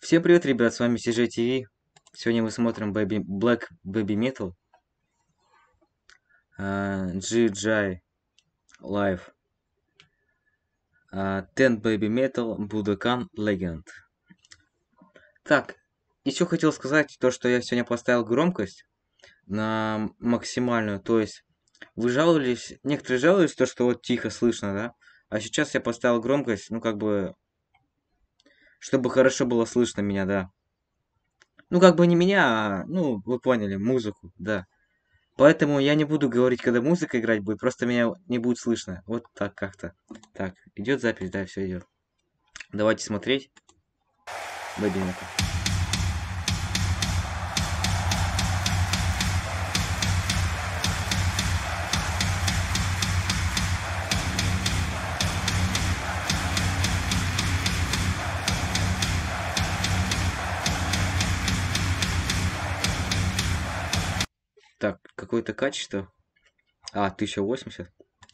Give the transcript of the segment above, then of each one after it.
Всем привет, ребят, с вами CJ TV. Сегодня мы смотрим Black Baby Metal, GJ Live, 10 Baby Metal, Budokan Legend. Так, еще хотел сказать то, что я сегодня поставил громкость на максимальную, то есть вы жаловались, некоторые жаловались, то, что вот тихо слышно, да? А сейчас я поставил громкость, ну как бы, чтобы хорошо было слышно меня, да. Ну как бы не меня, ну вы поняли, музыку, да. Поэтому я не буду говорить, когда музыка играть будет, просто меня не будет слышно. Вот так как-то. Так, идет запись, да, все идет. Давайте смотреть. Baby Metal. Так, какое-то качество. 1080.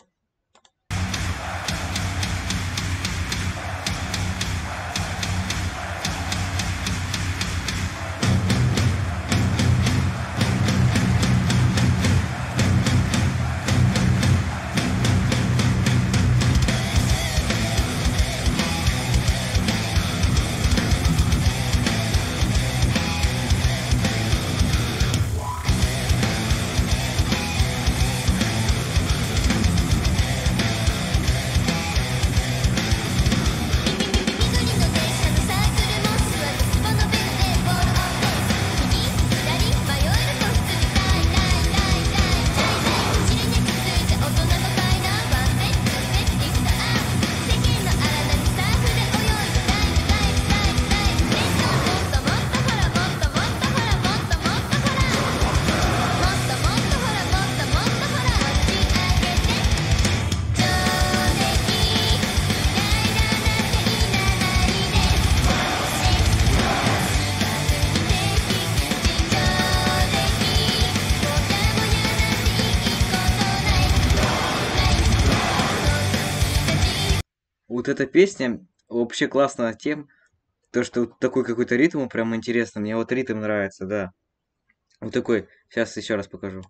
Вот эта песня вообще классная тем, то, что вот такой какой-то ритм прям интересно. Мне вот ритм нравится, да. Вот такой. Сейчас еще раз покажу.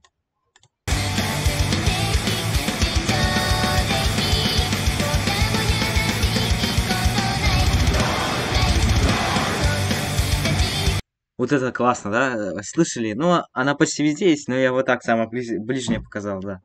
Вот это классно, да? Слышали? Ну, она почти везде есть, но я вот так самое ближнее показал, да.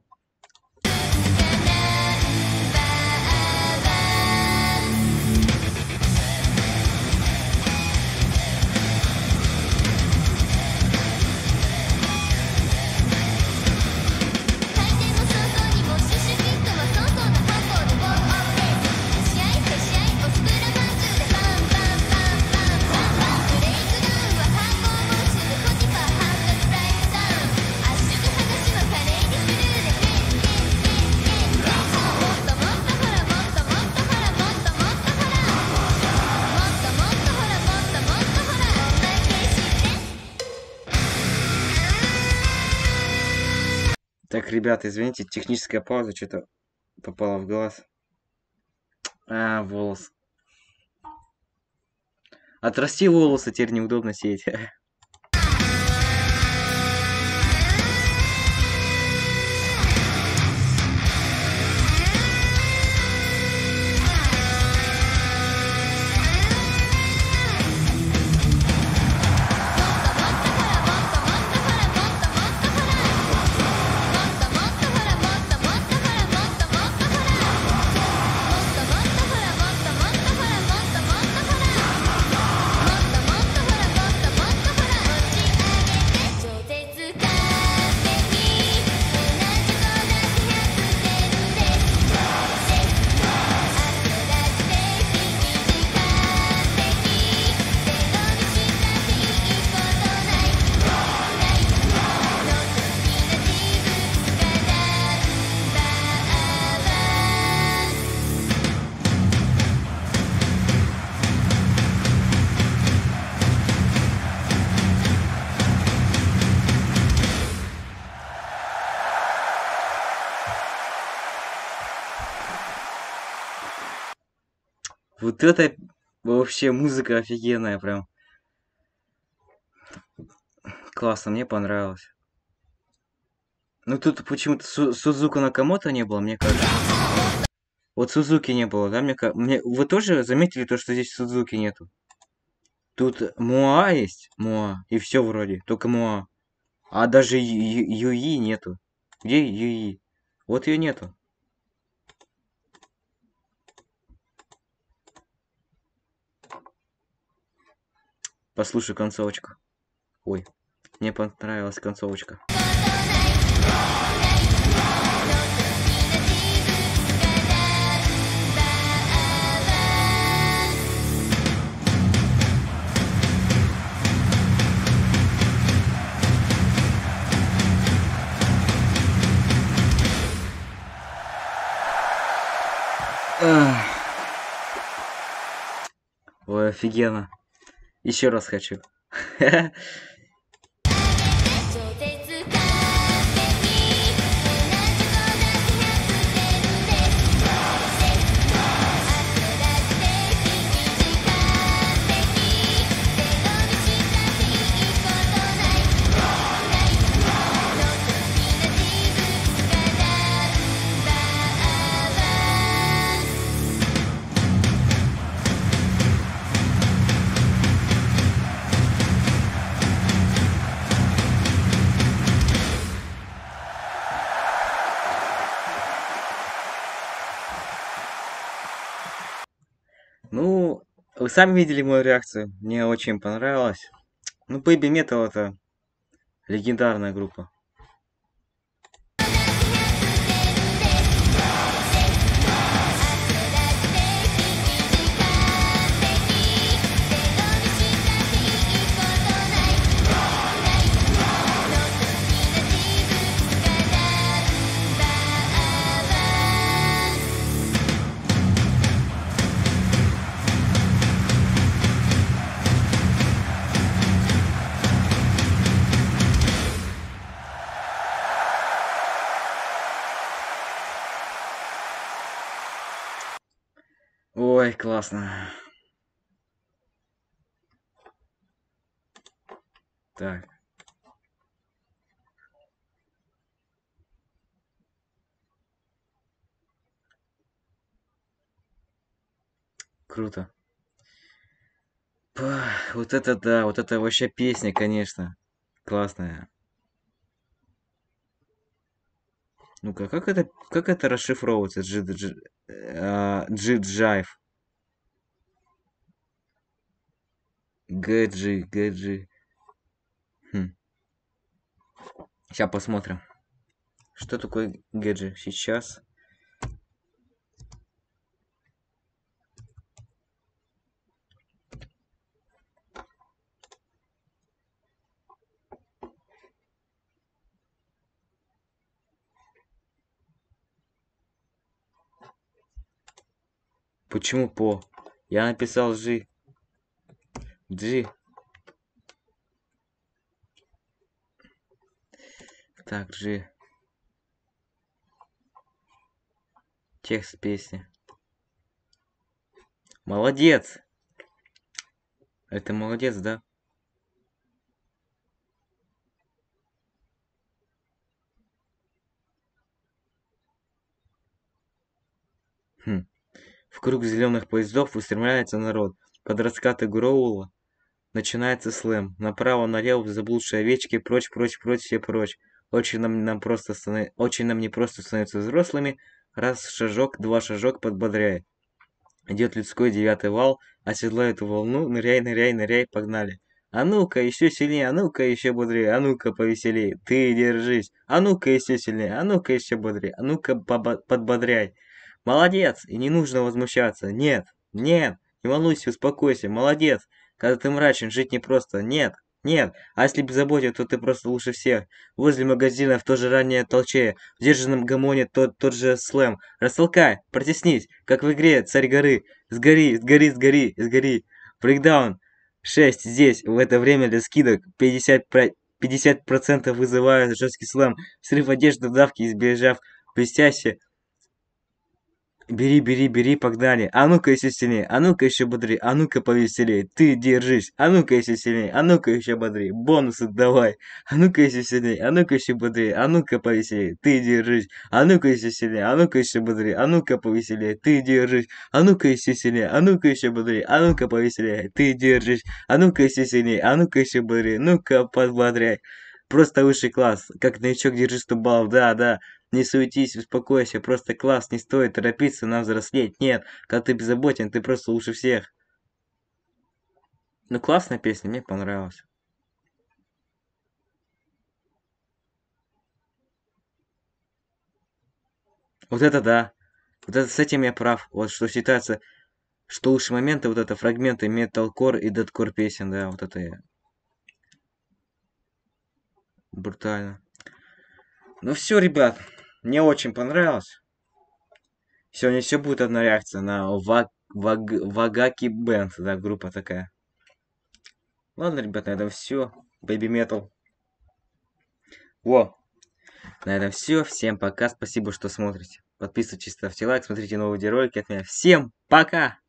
Так, ребята, извините, техническая пауза, что-то попало в глаз. Волос. Отрасти волосы, теперь неудобно сидеть. Вот это вообще музыка офигенная прям. Классно, мне понравилось. Ну тут почему-то Сузука Накамото не было, мне кажется. Вот Сузуки не было, да? Вы тоже заметили то, что здесь Сузуки нету? Тут Муа есть, Муа, и все вроде, только Муа. А даже Юи нету. Где Юи? Вот ее нету. Послушай концовочку. Ой, мне понравилась концовочка. Ой, офигенно. Еще раз хочу. Ну, вы сами видели мою реакцию. Мне очень понравилось. Ну, Baby Metal это легендарная группа. Ой, классно. Так. Круто. Вот это да, вот это вообще песня, конечно. Классная. Ну-ка, как это расшифровывается? Джиджайв. Гэджи. Сейчас посмотрим. Что такое гэджи? Сейчас. Почему по? Я написал G. G. Так, G. Текст песни. Молодец. Это молодец, да? В круг зеленых поездов устремляется народ. Под раскаты Гроула начинается слэм. Направо-налево заблудшие овечки, прочь, все прочь. Очень нам не просто становиться взрослыми. Раз шажок, два шажок подбодряет. Идет людской 9-й вал, оседлай эту волну, ныряй, погнали. А ну-ка, еще сильнее, а ну-ка, еще бодрее, а ну-ка, повеселее, ты держись. А ну-ка, еще сильнее, а ну-ка, еще бодрее, а ну-ка, подбодряй. Молодец, и не нужно возмущаться. Нет, не волнуйся, успокойся, молодец. Когда ты мрачен, жить непросто. Нет, а если беззаботен, то ты просто лучше всех. Возле магазина в то же раннее толчее, в сдержанном гомоне тот же слэм. Растолкай, протеснись, как в игре «Царь горы». Сгори. Брейкдаун 6 здесь, в это время для скидок 50% вызывает жесткий слэм. Срыв одежды, давки, избежав блестяще. Бери, бери, бери, погнали. А ну-ка еще сильнее, а ну-ка еще бодрее, а ну-ка повеселее. Ты держись, а ну-ка еще сильнее, а ну-ка еще бодрее. Бонусы давай. А ну-ка еще сильнее, а ну-ка еще бодрее, а ну-ка повеселее. Ты держись, а ну-ка еще сильнее, а ну-ка еще бодрее, а ну-ка повеселее. Ты держись, а ну-ка еще сильнее, а ну-ка еще бодрее, а ну-ка повеселее. Ты держись, а ну-ка еще сильнее, а ну-ка еще бодрее. Ну-ка подбодряй. Просто высший класс. Как новичок держи 100 баллов. Да, да. Не суетись, успокойся, просто класс, не стоит торопиться, нам взрослеть. Нет, когда ты беззаботен, ты просто лучше всех. Ну, классная песня, мне понравилась. Вот это да. Вот это с этим я прав. Вот что считается, что лучшие моменты, вот это фрагменты металкор и дэткор песен, да, вот это я. Брутально. Ну все, ребят, мне очень понравилось. Сегодня все будет одна реакция на Вагаки Бенд, да, группа такая. Ладно, ребят, на этом все. Baby Metal. Во, на этом все. Всем пока. Спасибо, что смотрите. Подписывайтесь, ставьте лайк, смотрите новые видеоролики от меня. Всем пока!